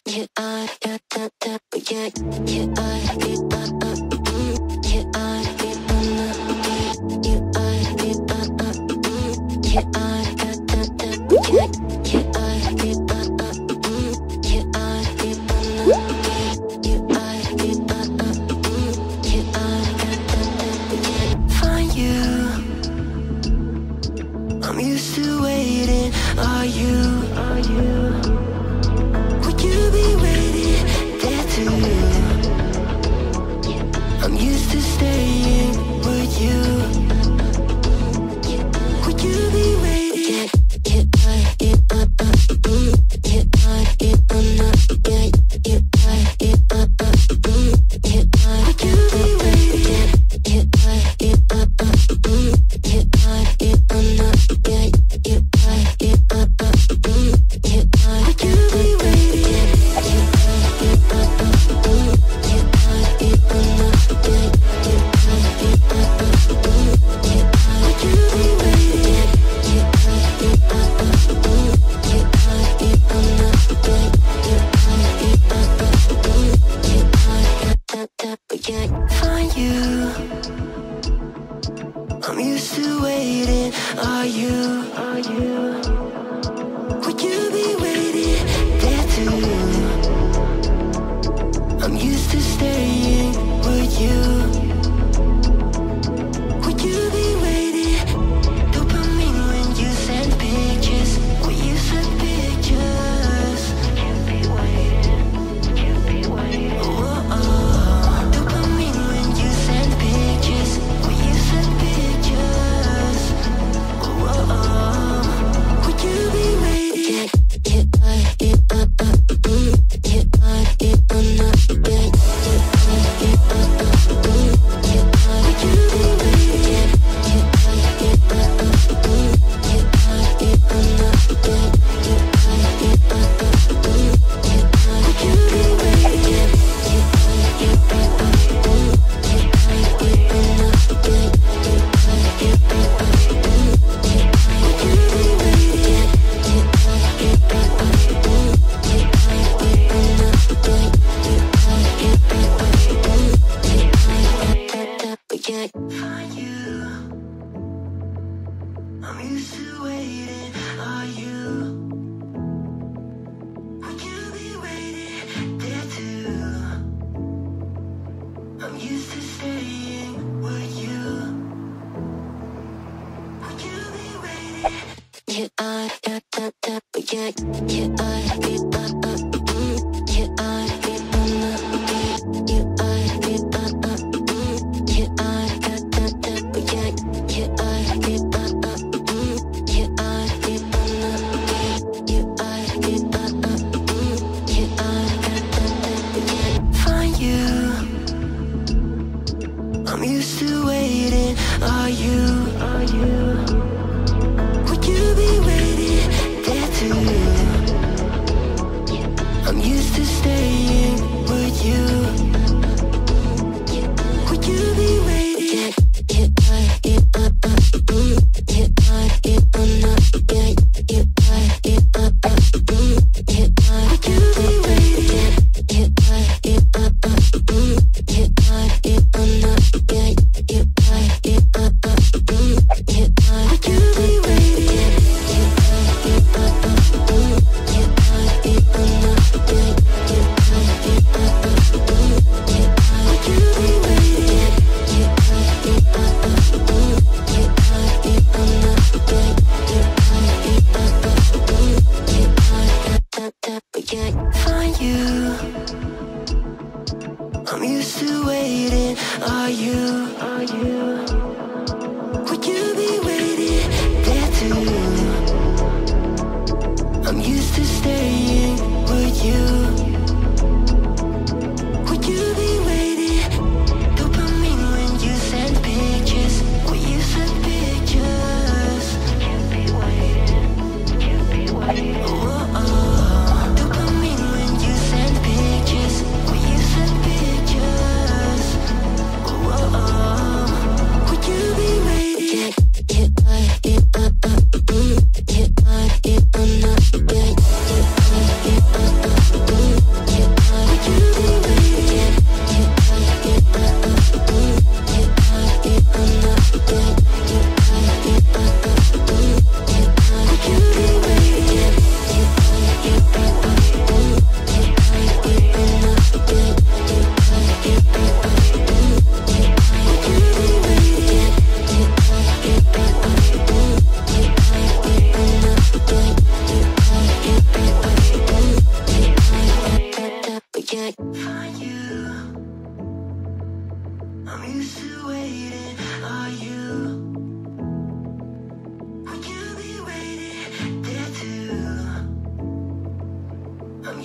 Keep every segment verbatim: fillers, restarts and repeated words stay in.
Get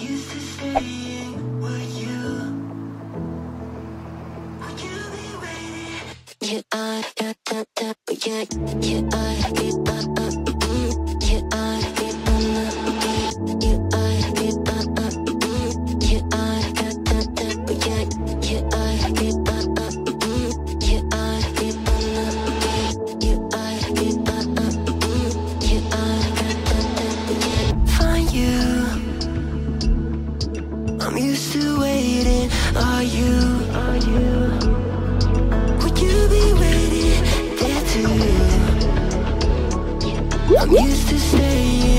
used to staying, were you? Would you be waiting? Yeah, I got that, that, but yeah, yeah, I get that, uh, mm, yeah, I get that, uh, yeah, I get that, uh, mm, yeah, I got that, that, but yeah, yeah, I get that, uh, mm, yeah, I get that, uh, yeah, I get that, uh, mm, yeah, I got that, that, but yeah, find you. I'm used to waiting. Are you? Are you? Would you be waiting there too? I'm used to staying.